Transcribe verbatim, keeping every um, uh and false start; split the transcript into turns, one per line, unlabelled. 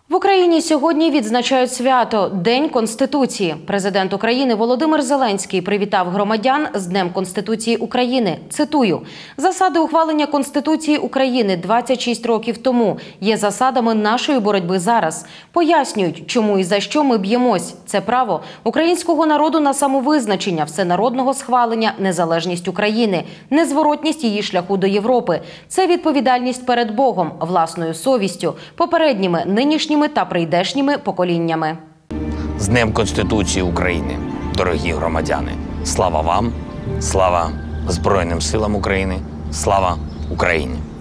В Україні сьогодні відзначають свято – День Конституції. Президент України Володимир Зеленський привітав громадян з Днем Конституції України. Цитую: «Засади ухвалення Конституції України двадцять шість років тому є засадами нашої боротьби зараз. Пояснюють, чому і за що ми б'ємось. Це право українського народу на самовизначення, всенародного схвалення, незалежність України, незворотність її шляху до Європи. Це відповідальність перед Богом, власною совістю, попередніми, нинішніми та прийдешніми поколіннями».
З Днем Конституції України, дорогі громадяни! Слава вам! Слава Збройним силам України! Слава Україні!